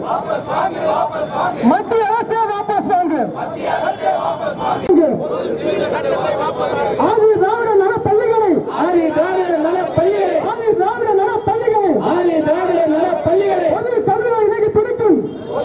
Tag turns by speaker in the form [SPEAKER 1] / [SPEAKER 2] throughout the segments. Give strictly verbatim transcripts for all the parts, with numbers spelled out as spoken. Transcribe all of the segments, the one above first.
[SPEAKER 1] மத்திய அரசே வாபஸ் வாங்கு. ஆதி திராவிட நல பள்ளிகளை ஆதி திராவிட நல பள்ளிகளை ஆதி திராவிட நல பள்ளிகளை ஆதி திராவிட நல பள்ளிகளை பொது கல்வியை இணைக்க துடிக்கும்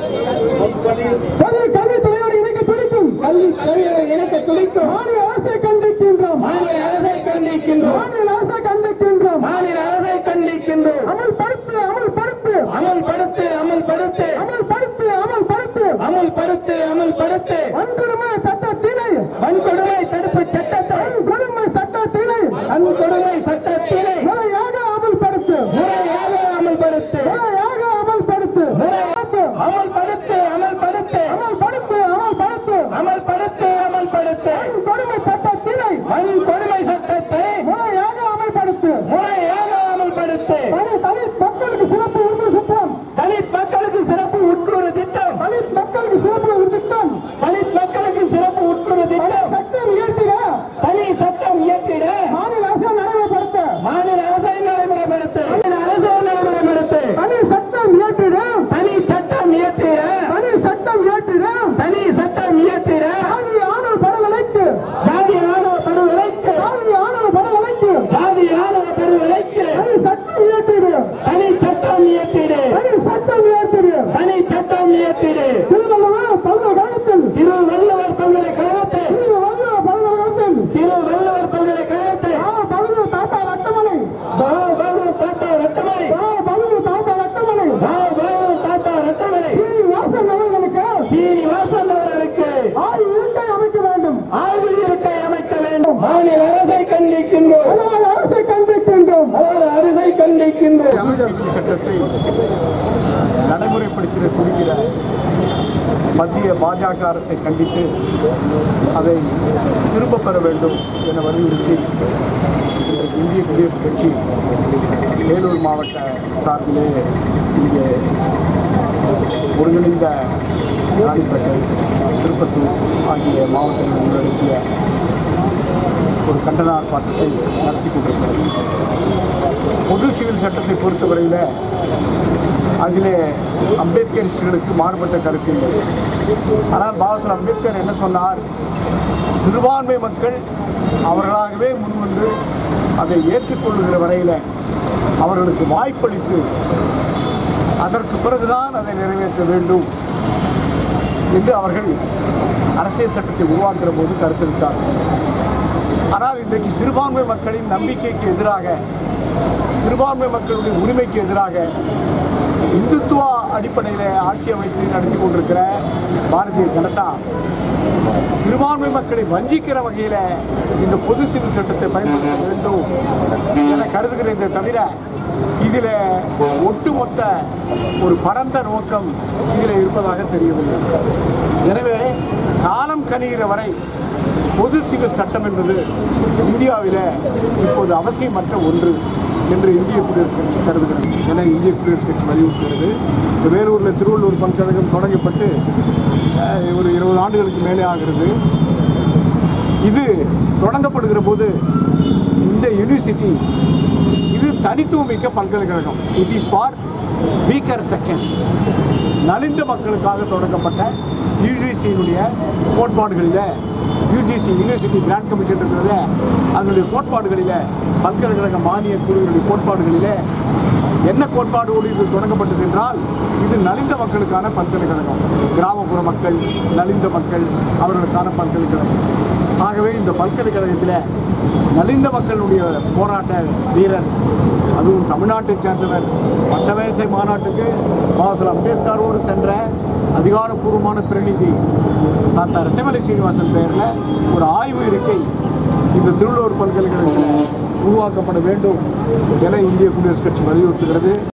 [SPEAKER 1] பொது கல்வி தலைவர் இணைக்க துடிக்கும் கல்வி தலைவரை இணைக்க துடிக்கும் மாநில அரசை கண்டிக்கின்றோம் மாநில அரசை கண்டிக்கின்றோம் மாநில அரசை கண்டிக்கின்றோம் மாநில அரசை கண்டிக்கின்றோம் அமல்படுத்து அமல்படுத்து அமல்படுத்து அமல்படுத்து அமல்படுத்து அமல்படுத்து அமல்படுத்து அமல்படுத்து வன்கொடுமை சட்டத்தினை வன்கொடுமை தடுப்பு சட்டத்தை வன்கொடுமை சட்டத்தினை வன்கொடுமை சட்டத்தினை முறையாக அமல்படுத்து முறையாக அமல்படுத்து முறையாக அமல்படுத்து அமல்படுத்து அமல்படுத்து அமல்படுத்து அமல்படுத்து அமல்படுத்து அமல்படுத்து வன்கொடுமை சட்டத்தினை வன்கொடுமை சட்டத்தை முறையாக அமல்படுத்து முறையாக அமல்படுத்து தலித் மக்களுக்கு சிறப்பு உட்கூறு திட்டம் தலித் மக்களுக்கு சிறப்பு உட்கூறு திட்டம் தலித் மக்களுக்கு சிறப்பு திட்டம் தலித் மக்களுக்கு சிறப்பு உட்கூறு திட்டம் சட்டம் இயற்றிட தனி சட்டம் இயற்றிட மாநில அரசை நடைமுறைப்படுத்த மாநில அரசை நடைமுறைப்படுத்த மாநில அரசை நடைமுறைப்படுத்த தனி சட்டம் இயற்றிட தனி சட்டம் இயற்றிட தனி சட்டம் இயற்றிட தனி சட்டம் இயற்றிட ஜாதி ஆணவ படுகொலைக்கு ஜாதி ஆணவ படுகொலைக்கு ஜாதி ஆணவ படுகொலைக்கு ஜாதி ஆணவ படுகொலைக்கு தனி சட்டம் இயற்றிடு தனி சட்டம் இயற்றிடு தனி சட்டம் இயற்றிடு தனி சட்டம் இயற்றிடு திருவள்ளுவர் பல்கலைக்கழகத்தில் திருவள்ளுவர் பல்கலைக்கழகத்தில் திருவள்ளுவர் பல்கலைக்கழகத்தில் திருவள்ளுவர் பல்கலைக்கழகத்தில் பகுதி தாத்தா ரத்தமலை பகுதி தாத்தா ரத்தமலை பகுதி தாத்தா ரத்தமலை பகுதி தாத்தா ரத்தமலை சீனிவாசன் அவர்களுக்கு சீனிவாசன் அவர்களுக்கு ஆய்வு இருக்கை அமைக்க வேண்டும் ஆய்வு இருக்கை அமைக்க வேண்டும் மாநில அரசை கண்டிக்கின்றோம் மாநில அரசை கண்டிக்கின்றோம் மாநில அரசை கண்டிக்கின்றோம்
[SPEAKER 2] சட்டத்தை நடைமுறைப்படுத்த துடிக்கிற மத்திய பாஜக அரசை கண்டித்து அதை திரும்பப் பெற வேண்டும் என வலியுறுத்தி இந்திய குடியரசுக் கட்சி வேலூர் மாவட்ட சார்பிலே இங்கே ஒருங்கிணைந்த ராணிப்பேட்டை திருப்பத்தூர் ஆகிய மாவட்டங்கள் உள்ளடக்கிய ஒரு கண்டன ஆர்ப்பாட்டத்தை நடத்தி கொண்டிருக்கிறது. பொது சிவில் சட்டத்தை பொறுத்தவரையில் அதிலே அம்பேத்கரிஸ்டுகளுக்கு மாறுபட்ட கருத்து இல்லை. ஆனால் பாபாசாஹேப் அம்பேத்கர் என்ன சொன்னார்? சிறுபான்மை மக்கள் அவர்களாகவே முன்வந்து அதை ஏற்றுக்கொள்ளுகிற வரையில் அவர்களுக்கு வாய்ப்பளித்து அதற்கு பிறகுதான் அதை நிறைவேற்ற வேண்டும் என்று அவர்கள் அரசியல் சட்டத்தை உருவாக்குகிற போது கருத்தளித்தார்கள். ஆனால் இன்றைக்கு சிறுபான்மை மக்களின் நம்பிக்கைக்கு எதிராக, சிறுபான்மை மக்களுடைய உரிமைக்கு எதிராக இந்துத்துவ அடிப்படையில் ஆட்சி அமைத்து நடத்தி கொண்டிருக்கிற பாரதிய ஜனதா சிறுபான்மை மக்களை வஞ்சிக்கிற வகையில் இந்த பொது சிவில் சட்டத்தை பயன்படுத்த வேண்டும் என கருதுகிறதே தவிர இதில் ஒட்டுமொத்த ஒரு பரந்த நோக்கம் இதில் இருப்பதாக தெரியவில்லை. எனவே காலம் கணிகிற வரை பொது சிவில் சட்டம் என்பது இந்தியாவில் இப்போது அவசியமற்ற ஒன்று என்று இந்திய குடியரசுக் கட்சி கருதுகிறது. என இந்திய குடியரசுக் கட்சி வலியுறுத்துகிறது. இந்த வேலூரில் திருவள்ளூர் பல்கலைக்கழகம் தொடங்கப்பட்டு ஒரு இருபது ஆண்டுகளுக்கு மேலே ஆகிறது. இது தொடங்கப்படுகிற போது இந்த யூனிவர்சிட்டி இது தனித்துவமிக்க பல்கலைக்கழகம். It is for weaker sections, நலிந்த மக்களுக்காக தொடங்கப்பட்ட யூஜிசியினுடைய கோட்பாடுகளில் யூஜிசி யூனிவர்சிட்டி கிராண்ட் கமிஷன் இருக்கிறத அதனுடைய கோட்பாடுகளில் பல்கலைக்கழக மானிய குழுவினுடைய கோட்பாடுகளில் என்ன கோட்பாடோடு இது தொடங்கப்பட்டது என்றால் இது நலிந்த மக்களுக்கான பல்கலைக்கழகம், கிராமப்புற மக்கள், நலிந்த மக்கள் அவர்களுக்கான பல்கலைக்கழகம். ஆகவே இந்த பல்கலைக்கழகத்தில் நலிந்த மக்களுடைய போராட்ட வீரர், அதுவும் தமிழ்நாட்டைச் சேர்ந்தவர், பட்டமேசை மாநாட்டுக்கு பாபாசாஹேப் அம்பேத்கரோடு சென்ற அதிகாரப்பூர்வமான பிரதிநிதி தாத்தா ரெட்டமலை சீனிவாசன் பெயரில் ஒரு ஆய்வு இருக்கை இந்த திருவள்ளூர் பல்கலைக்கழகத்தில் உருவாக்கப்பட வேண்டும் என இந்திய குடியரசுக் கட்சி வலியுறுத்துகிறது.